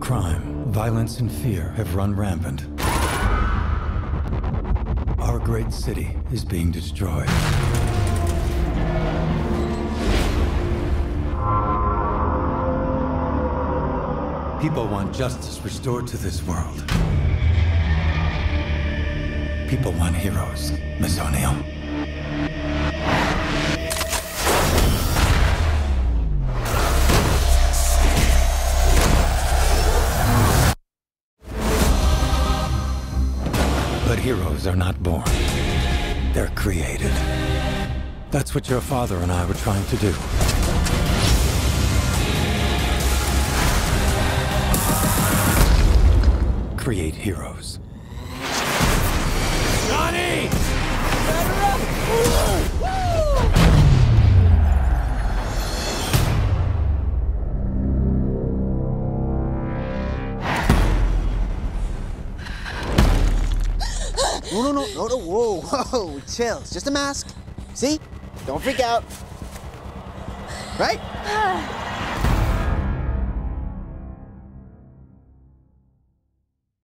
crime, violence, and fear have run rampant. Our great city is being destroyed. People want justice restored to this world. People want heroes, Miss O'Neill. But heroes are not born. They're created. That's what your father and I were trying to do. Create heroes. Johnny! Batter up! Woo! No, whoa, chill. It's just a mask. See? Don't freak out. Right?